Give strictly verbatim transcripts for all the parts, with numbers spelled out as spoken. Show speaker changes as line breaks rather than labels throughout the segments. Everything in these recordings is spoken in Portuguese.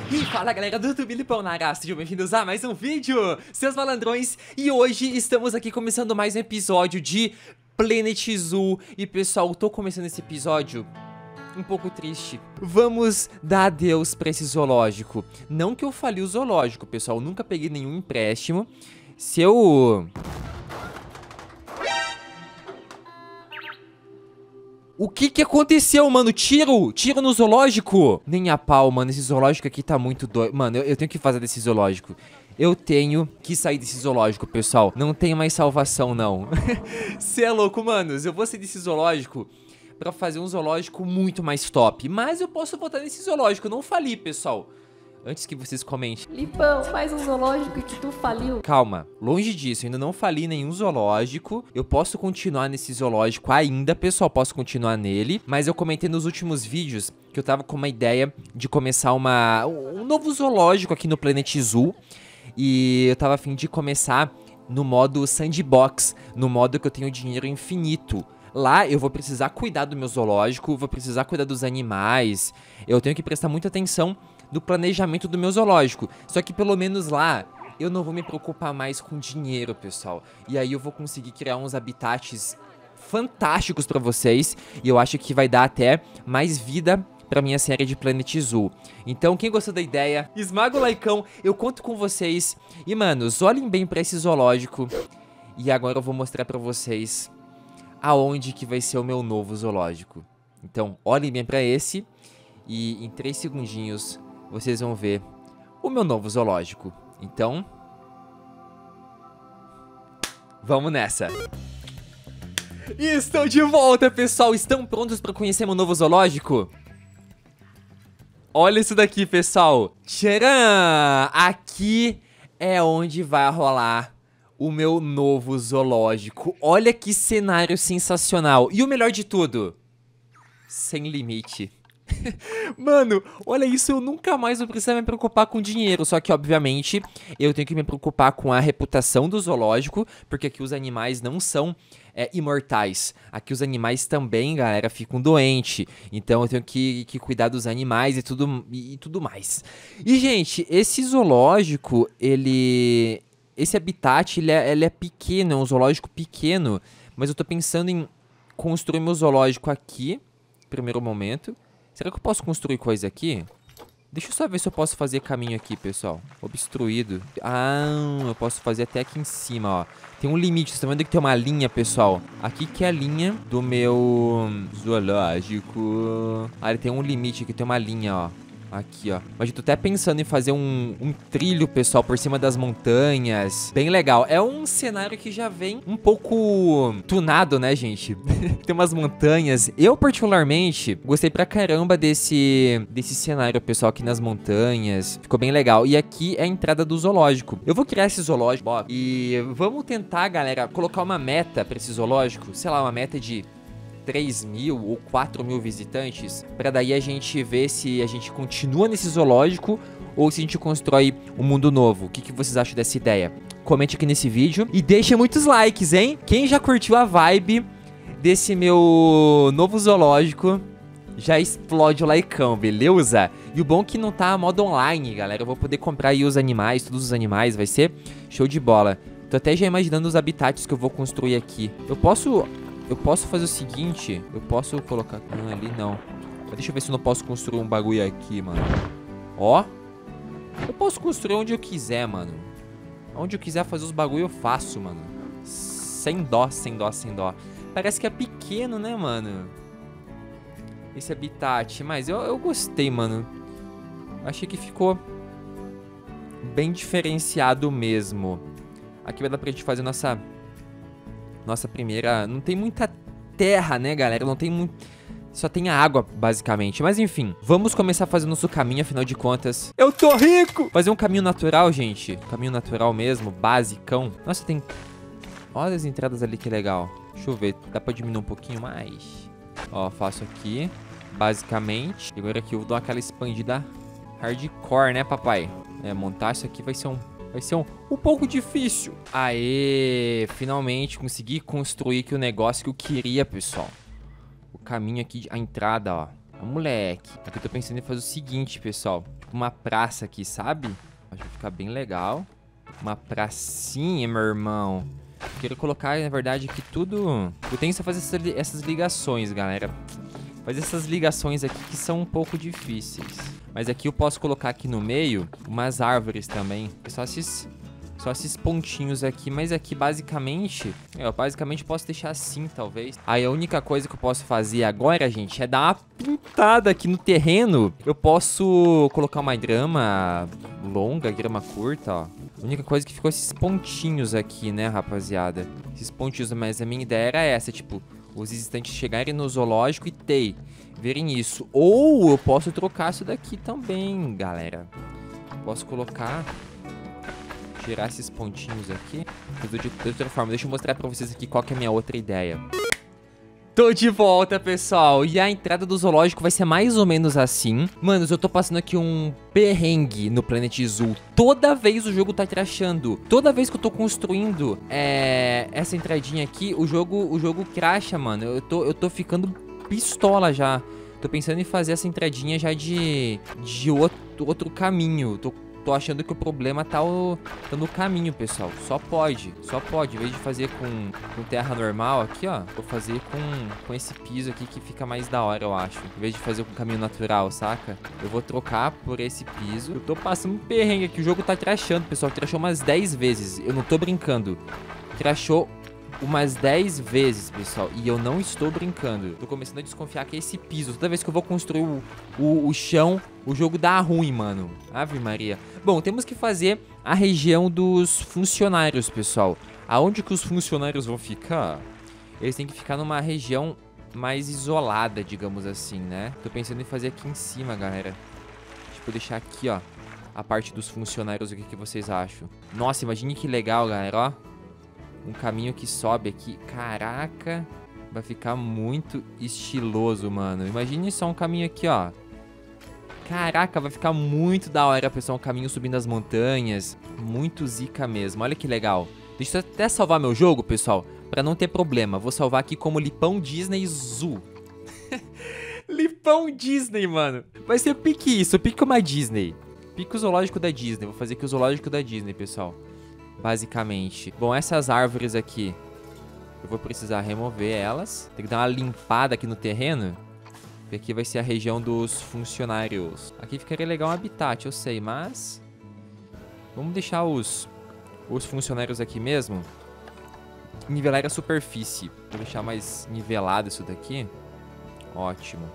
E fala galera do YouTube Lipão na área, sejam bem-vindos a mais um vídeo, seus malandrões. E hoje estamos aqui começando mais um episódio de Planet Zoo. E pessoal, eu tô começando esse episódio um pouco triste. Vamos dar adeus pra esse zoológico. Não que eu fali o zoológico, pessoal, eu nunca peguei nenhum empréstimo. Se eu... O que que aconteceu, mano? Tiro! Tiro no zoológico! Nem a pau, mano. Esse zoológico aqui tá muito doido. Mano, eu, eu tenho que fazer desse zoológico. Eu tenho que sair desse zoológico, pessoal. Não tem mais salvação, não. Cê é louco, manos. Eu vou sair desse zoológico pra fazer um zoológico muito mais top. Mas eu posso voltar nesse zoológico. Eu não fali, pessoal. Antes que vocês comentem.
Lipão, faz um zoológico que tu faliu.
Calma, longe disso, eu ainda não fali nenhum zoológico. Eu posso continuar nesse zoológico ainda, pessoal, posso continuar nele. Mas eu comentei nos últimos vídeos que eu tava com uma ideia de começar uma, um novo zoológico aqui no Planet Zoo. E eu tava a fim de começar no modo sandbox, no modo que eu tenho dinheiro infinito. Lá eu vou precisar cuidar do meu zoológico, vou precisar cuidar dos animais. Eu tenho que prestar muita atenção do planejamento do meu zoológico. Só que pelo menos lá eu não vou me preocupar mais com dinheiro, pessoal. E aí eu vou conseguir criar uns habitats fantásticos pra vocês. E eu acho que vai dar até mais vida pra minha série de Planet Zoo. Então quem gostou da ideia, esmaga o likeão, eu conto com vocês. E manos, olhem bem pra esse zoológico. E agora eu vou mostrar pra vocês aonde que vai ser o meu novo zoológico. Então olhem bem pra esse. E em três segundinhos vocês vão ver o meu novo zoológico. Então, vamos nessa. E estou de volta, pessoal. Estão prontos para conhecer meu novo zoológico? Olha isso daqui, pessoal. Tcharam! Aqui é onde vai rolar o meu novo zoológico. Olha que cenário sensacional. E o melhor de tudo, sem limite. Mano, olha isso, eu nunca mais vou precisar me preocupar com dinheiro. Só que, obviamente, eu tenho que me preocupar com a reputação do zoológico, porque aqui os animais não são é, imortais. Aqui os animais também, galera, ficam doentes. Então eu tenho que, que cuidar dos animais e tudo, e, e tudo mais. E, gente, esse zoológico, ele... Esse habitat, ele é, ele é pequeno, é um zoológico pequeno. Mas eu tô pensando em construir meu zoológico aqui, primeiro momento. Será que eu posso construir coisa aqui? Deixa eu só ver se eu posso fazer caminho aqui, pessoal. Obstruído. Ah, eu posso fazer até aqui em cima, ó. Tem um limite, vocês estão vendo que tem uma linha, pessoal? Aqui que é a linha do meu zoológico. Ah, ele tem um limite aqui, tem uma linha, ó. Aqui, ó. Mas eu tô até pensando em fazer um, um trilho, pessoal, por cima das montanhas. Bem legal. É um cenário que já vem um pouco tunado, né, gente? Tem umas montanhas. Eu, particularmente, gostei pra caramba desse, desse cenário, pessoal, aqui nas montanhas. Ficou bem legal. E aqui é a entrada do zoológico. Eu vou criar esse zoológico, ó. E vamos tentar, galera, colocar uma meta pra esse zoológico. Sei lá, uma meta de três mil ou quatro mil visitantes, pra daí a gente ver se a gente continua nesse zoológico ou se a gente constrói um mundo novo. O que, que vocês acham dessa ideia? Comente aqui nesse vídeo e deixa muitos likes, hein? Quem já curtiu a vibe desse meu novo zoológico, já explode o likeão, beleza? E o bom é que não tá a modo online, galera. Eu vou poder comprar aí os animais, todos os animais, vai ser show de bola. Tô até já imaginando os habitats que eu vou construir aqui. Eu posso... Eu posso fazer o seguinte, eu posso colocar... Ah, ali não. Mas deixa eu ver se eu não posso construir um bagulho aqui, mano. Ó. Eu posso construir onde eu quiser, mano. Onde eu quiser fazer os bagulho eu faço, mano. Sem dó, sem dó, sem dó. Parece que é pequeno, né, mano? Esse habitat. Mas eu, eu gostei, mano. Achei que ficou bem diferenciado mesmo. Aqui vai dar pra gente fazer nossa... Nossa primeira... Não tem muita terra, né, galera? Não tem muito... Só tem a água, basicamente. Mas, enfim. Vamos começar a fazer nosso caminho, afinal de contas. Eu tô rico! Fazer um caminho natural, gente. Caminho natural mesmo, basicão. Nossa, tem... Olha as entradas ali, que legal. Deixa eu ver. Dá pra diminuir um pouquinho mais? Ó, faço aqui. Basicamente. E agora aqui eu dou aquela expandida hardcore, né, papai? É, montar isso aqui vai ser um... Vai ser um, um pouco difícil. Aê, finalmente consegui construir aqui o negócio que eu queria, pessoal. O caminho aqui, a entrada, ó. Ah, moleque. Aqui eu tô pensando em fazer o seguinte, pessoal. Uma praça aqui, sabe? Acho que vai ficar bem legal. Uma pracinha, meu irmão. Quero colocar, na verdade, aqui tudo... Eu tenho que fazer essa, essas ligações, galera. Fazer essas ligações aqui que são um pouco difíceis. Mas aqui eu posso colocar aqui no meio umas árvores também. Só esses... Só esses pontinhos aqui, mas aqui basicamente, eu basicamente posso deixar assim, talvez. Aí a única coisa que eu posso fazer agora, gente, é dar uma pintada aqui no terreno. Eu posso colocar uma grama longa, grama curta, ó. A única coisa que ficou esses pontinhos aqui, né, rapaziada? Esses pontinhos, mas a minha ideia era essa, tipo, os visitantes chegarem no zoológico e ter, verem isso. Ou eu posso trocar isso daqui também, galera. Posso colocar... Tirar esses pontinhos aqui. De, de outra forma, deixa eu mostrar pra vocês aqui qual que é a minha outra ideia. Tô de volta, pessoal. E a entrada do zoológico vai ser mais ou menos assim. Manos, eu tô passando aqui um perrengue no Planet Zoo. Toda vez o jogo tá crashando. Toda vez que eu tô construindo é, essa entradinha aqui, o jogo, o jogo crasha, mano. Eu tô, eu tô ficando pistola já. Tô pensando em fazer essa entradinha já de, de outro, outro caminho. Tô Tô achando que o problema tá, o, tá no caminho, pessoal. Só pode, só pode. Em vez de fazer com, com terra normal aqui, ó, vou fazer com, com esse piso aqui que fica mais da hora, eu acho. Em vez de fazer com caminho natural, saca? Eu vou trocar por esse piso. Eu tô passando um perrengue aqui. O jogo tá crashando, pessoal. Crashou umas dez vezes. Eu não tô brincando. Crashou umas dez vezes, pessoal. E eu não estou brincando. Tô começando a desconfiar que é esse piso. Toda vez que eu vou construir o, o, o chão, o jogo dá ruim, mano. Ave Maria. Bom, temos que fazer a região dos funcionários, pessoal. Aonde que os funcionários vão ficar? Eles têm que ficar numa região mais isolada, digamos assim, né? Tô pensando em fazer aqui em cima, galera. Tipo, deixar aqui, ó, a parte dos funcionários. O que, que vocês acham? Nossa, imagine que legal, galera, ó. Um caminho que sobe aqui. Caraca, vai ficar muito estiloso, mano. Imagine só um caminho aqui, ó. Caraca, vai ficar muito da hora, pessoal. Um caminho subindo as montanhas. Muito zica mesmo. Olha que legal. Deixa eu até salvar meu jogo, pessoal, pra não ter problema. Vou salvar aqui como Lipão Disney Zoo. Lipão Disney, mano. Vai ser pique isso, pique uma Disney. Pique o zoológico da Disney. Vou fazer aqui o zoológico da Disney, pessoal. Basicamente. Bom, essas árvores aqui, eu vou precisar remover elas. Tem que dar uma limpada aqui no terreno. Porque aqui vai ser a região dos funcionários. Aqui ficaria legal um habitat, eu sei, mas... Vamos deixar os, os funcionários aqui mesmo. Nivelar a superfície. Vou deixar mais nivelado isso daqui. Ótimo.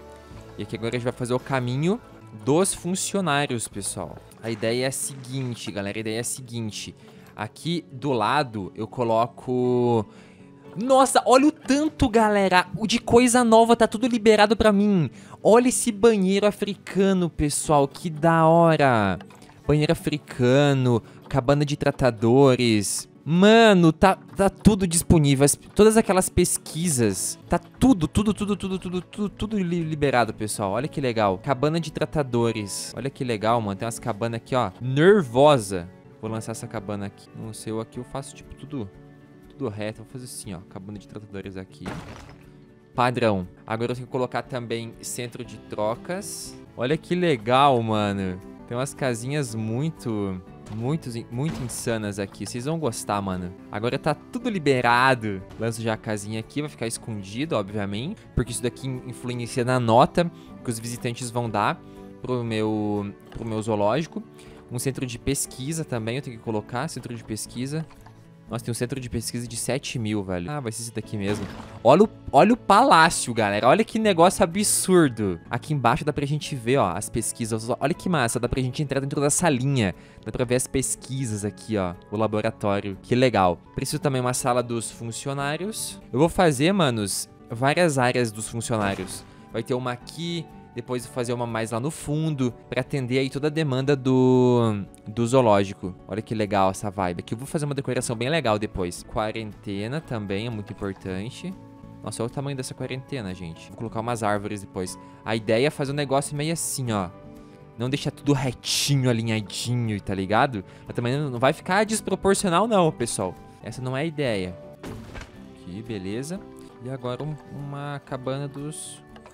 E aqui agora a gente vai fazer o caminho dos funcionários, pessoal. A ideia é a seguinte, galera. A ideia é a seguinte. Aqui do lado eu coloco... Nossa, olha o tanto, galera. O de coisa nova tá tudo liberado pra mim. Olha esse banheiro africano, pessoal. Que da hora. Banheiro africano, cabana de tratadores. Mano, tá, tá tudo disponível. As, todas aquelas pesquisas. Tá tudo, tudo, tudo, tudo, tudo, tudo, tudo liberado, pessoal. Olha que legal. Cabana de tratadores. Olha que legal, mano. Tem umas cabanas aqui, ó. Nervosa. Vou lançar essa cabana aqui. Não sei, eu aqui eu faço tipo tudo, tudo reto. Vou fazer assim, ó. Cabana de tratadores aqui. Padrão. Agora eu tenho que colocar também centro de trocas. Olha que legal, mano. Tem umas casinhas muito... Muito, muito insanas aqui. Vocês vão gostar, mano. Agora tá tudo liberado. Lanço já a casinha aqui. Vai ficar escondido, obviamente. Porque isso daqui influencia na nota que os visitantes vão dar pro meu, pro meu zoológico. Um centro de pesquisa também. Eu tenho que colocar centro de pesquisa. Nossa, tem um centro de pesquisa de sete mil, velho. Ah, vai ser esse daqui mesmo. Olha o, olha o palácio, galera. Olha que negócio absurdo. Aqui embaixo dá pra gente ver, ó, as pesquisas. Olha que massa. Dá pra gente entrar dentro da salinha. Dá pra ver as pesquisas aqui, ó. O laboratório. Que legal. Preciso também uma sala dos funcionários. Eu vou fazer, manos, várias áreas dos funcionários. Vai ter uma aqui... Depois fazer uma mais lá no fundo, pra atender aí toda a demanda do, do zoológico. Olha que legal essa vibe. Aqui eu vou fazer uma decoração bem legal depois. Quarentena também é muito importante. Nossa, olha o tamanho dessa quarentena, gente. Vou colocar umas árvores depois. A ideia é fazer um negócio meio assim, ó. Não deixar tudo retinho, alinhadinho, tá ligado? Mas também não vai ficar desproporcional não, pessoal. Essa não é a ideia. Aqui, beleza. E agora um, uma cabana dos...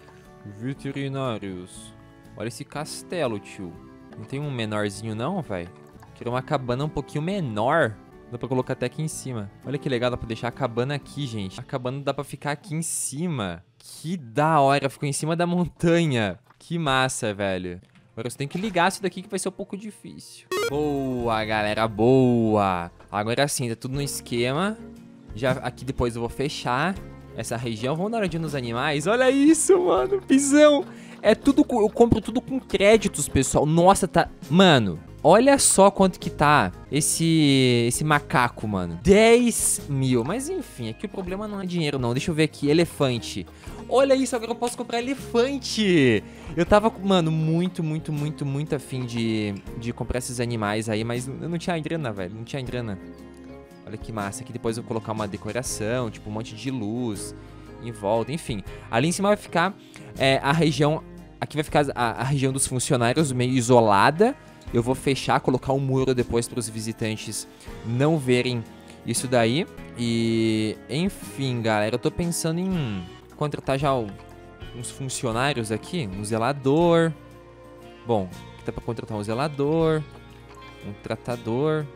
Veterinários. Olha esse castelo, tio. Não tem um menorzinho não, velho? Quero uma cabana um pouquinho menor. Dá pra colocar até aqui em cima. Olha que legal, dá pra deixar a cabana aqui, gente. A cabana dá pra ficar aqui em cima. Que da hora, ficou em cima da montanha. Que massa, velho. Agora você tem que ligar isso daqui que vai ser um pouco difícil. Boa, galera, boa. Agora sim, tá tudo no esquema. Já aqui depois eu vou fechar essa região. Vamos dar uma olhadinha nos animais. Olha isso, mano, pisão. É tudo, eu compro tudo com créditos, pessoal. Nossa, tá... Mano... Olha só quanto que tá esse esse macaco, mano. dez mil. Mas enfim, aqui o problema não é dinheiro, não. Deixa eu ver aqui. Elefante. Olha isso, agora eu posso comprar elefante. Eu tava, mano, muito, muito, muito, muito afim de, de comprar esses animais aí. Mas eu não tinha grana, velho. Não tinha grana. Olha que massa. Aqui depois eu vou colocar uma decoração, tipo um monte de luz em volta. Enfim, ali em cima vai ficar é, a região... Aqui vai ficar a, a região dos funcionários meio isolada. Eu vou fechar, colocar um muro depois para os visitantes não verem isso daí. E, enfim, galera, eu tô pensando em contratar já uns funcionários aqui. Um zelador. Bom, aqui dá pra contratar um zelador. Um tratador.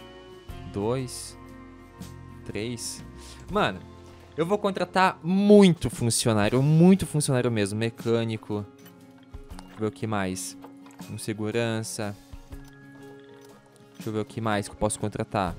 Dois. Três. Mano, eu vou contratar muito funcionário. Muito funcionário mesmo. Mecânico. Deixa eu ver o que mais. Um segurança. Deixa eu ver o que mais que eu posso contratar.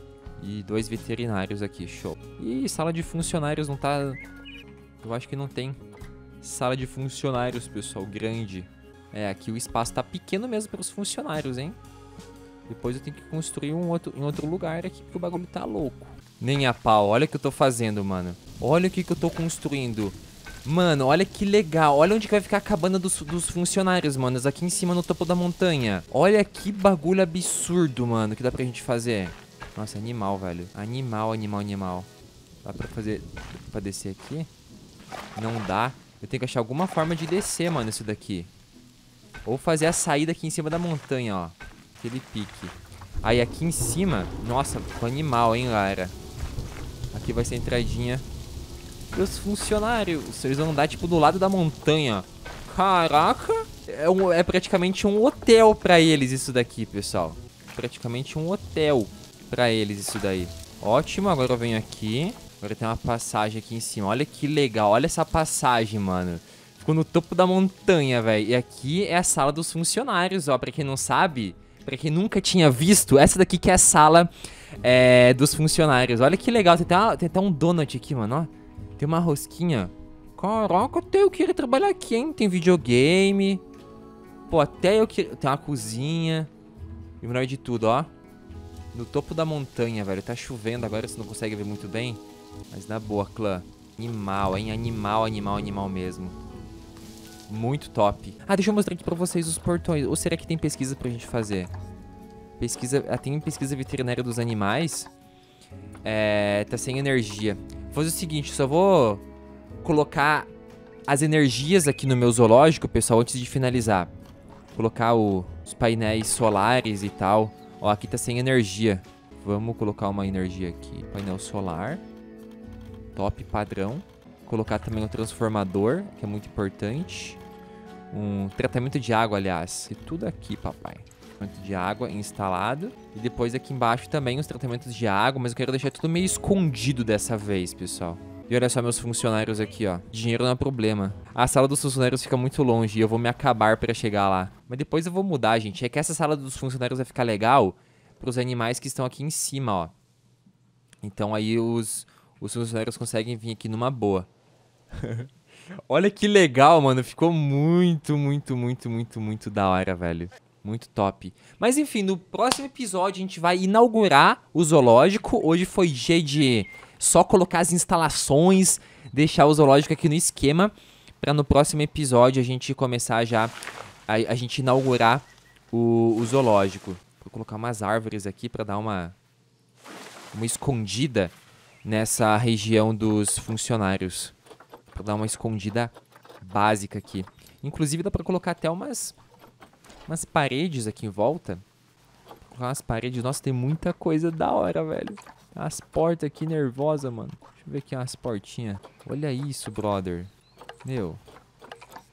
E dois veterinários aqui, show. E sala de funcionários não tá... Eu acho que não tem sala de funcionários, pessoal, grande. É, aqui o espaço tá pequeno mesmo para os funcionários, hein? Depois eu tenho que construir um outro, em outro lugar aqui, porque o bagulho tá louco. Nem a pau, olha o que eu tô fazendo, mano. Olha o que, que eu tô construindo. Mano, olha que legal. Olha onde que vai ficar a cabana dos, dos funcionários, manos. Aqui em cima, no topo da montanha. Olha que bagulho absurdo, mano, que dá pra gente fazer. Nossa, animal, velho. Animal, animal, animal. Dá pra fazer... Pra descer aqui? Não dá. Eu tenho que achar alguma forma de descer, mano, isso daqui. Ou fazer a saída aqui em cima da montanha, ó. Aquele pique. Aí aqui em cima... Nossa, ficou animal, hein, galera. Aqui vai ser a entradinha dos funcionários. Eles vão andar, tipo, do lado da montanha. Caraca! É, um, é praticamente um hotel pra eles isso daqui, pessoal. Praticamente um hotel pra eles isso daí. Ótimo, agora eu venho aqui. Agora tem uma passagem aqui em cima. Olha que legal, olha essa passagem, mano. Ficou no topo da montanha, velho. E aqui é a sala dos funcionários, ó. Pra quem não sabe, pra quem nunca tinha visto, essa daqui que é a sala é, dos funcionários. Olha que legal, tem até, uma, tem até um donut aqui, mano, ó. Tem uma rosquinha. Caraca, até eu queria trabalhar aqui, hein? Tem videogame. Pô, até eu queria... Tem uma cozinha. E o melhor de tudo, ó. No topo da montanha, velho. Tá chovendo agora, você não consegue ver muito bem. Mas na boa, clã. Animal, hein? Animal, animal, animal mesmo. Muito top. Ah, deixa eu mostrar aqui pra vocês os portões. Ou será que tem pesquisa pra gente fazer? Pesquisa... Ah, tem pesquisa veterinária dos animais. É... Tá sem energia. Vou fazer o seguinte, só vou colocar as energias aqui no meu zoológico, pessoal, antes de finalizar. Colocar o, os painéis solares e tal. Ó, aqui tá sem energia. Vamos colocar uma energia aqui. Painel solar. Top, padrão. Colocar também um transformador, que é muito importante. Um tratamento de água, aliás. E tudo aqui, papai. Tratamento de água instalado. E depois aqui embaixo também os tratamentos de água. Mas eu quero deixar tudo meio escondido dessa vez, pessoal. E olha só meus funcionários aqui, ó. Dinheiro não é problema. A sala dos funcionários fica muito longe e eu vou me acabar pra chegar lá. Mas depois eu vou mudar, gente. É que essa sala dos funcionários vai ficar legal pros animais que estão aqui em cima, ó. Então aí os, os funcionários conseguem vir aqui numa boa. Olha que legal, mano. Ficou muito, muito, muito, muito, muito da hora, velho. Muito top. Mas enfim, no próximo episódio a gente vai inaugurar o zoológico. Hoje foi dia de só colocar as instalações, deixar o zoológico aqui no esquema, pra no próximo episódio a gente começar já, a, a gente inaugurar o, o zoológico. Vou colocar umas árvores aqui pra dar uma, uma escondida nessa região dos funcionários. Pra dar uma escondida básica aqui. Inclusive dá pra colocar até umas, umas paredes aqui em volta. Vou colocar umas paredes. Nossa, tem muita coisa da hora, velho. As portas aqui nervosa, mano. Deixa eu ver aqui umas portinhas. Olha isso, brother. Meu.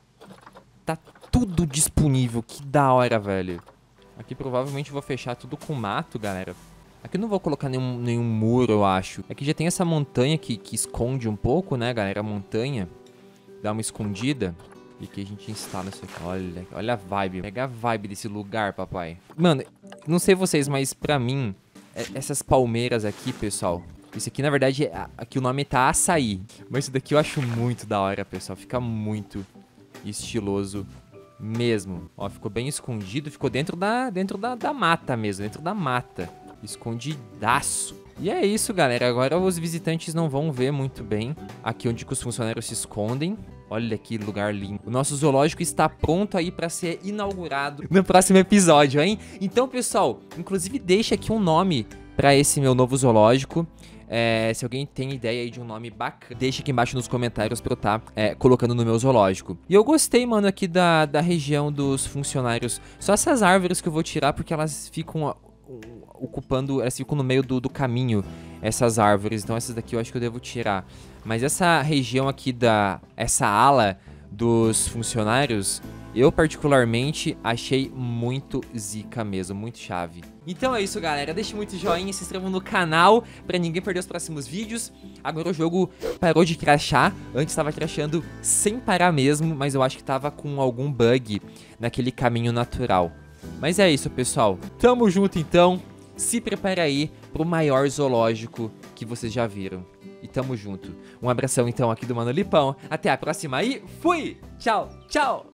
tá tudo disponível. Que da hora, velho. Aqui provavelmente eu vou fechar tudo com mato, galera. Aqui eu não vou colocar nenhum, nenhum muro, eu acho. Aqui já tem essa montanha que, que esconde um pouco, né, galera? A montanha dá uma escondida. E aqui a gente instala isso aqui. Olha, olha a vibe. Pega a vibe desse lugar, papai. Mano, não sei vocês, mas pra mim, essas palmeiras aqui, pessoal... Isso aqui, na verdade, aqui o nome tá açaí. Mas isso daqui eu acho muito da hora, pessoal. Fica muito estiloso mesmo. Ó, ficou bem escondido. Ficou dentro da, dentro da, da mata mesmo. Dentro da mata. Escondidaço. E é isso, galera. Agora os visitantes não vão ver muito bem aqui onde que os funcionários se escondem. Olha que lugar lindo. O nosso zoológico está pronto aí para ser inaugurado no próximo episódio, hein? Então, pessoal, inclusive deixa aqui um nome para esse meu novo zoológico. É, se alguém tem ideia aí de um nome bacana, deixa aqui embaixo nos comentários pra eu estar tá, é, colocando no meu zoológico. E eu gostei, mano, aqui da, da região dos funcionários. Só essas árvores que eu vou tirar porque elas ficam ocupando, elas ficam no meio do, do caminho, essas árvores. Então essas daqui eu acho que eu devo tirar. Mas essa região aqui da, essa ala dos funcionários, eu particularmente achei muito zica mesmo, muito chave. Então é isso, galera, deixe muito joinha, se inscrevam no canal pra ninguém perder os próximos vídeos. Agora o jogo parou de crashar, antes tava crashando sem parar mesmo, mas eu acho que tava com algum bug naquele caminho natural. Mas é isso, pessoal, tamo junto então, se prepara aí pro maior zoológico que vocês já viram. E tamo junto. Um abração então aqui do Mano Lipão, até a próxima e fui! Tchau, tchau!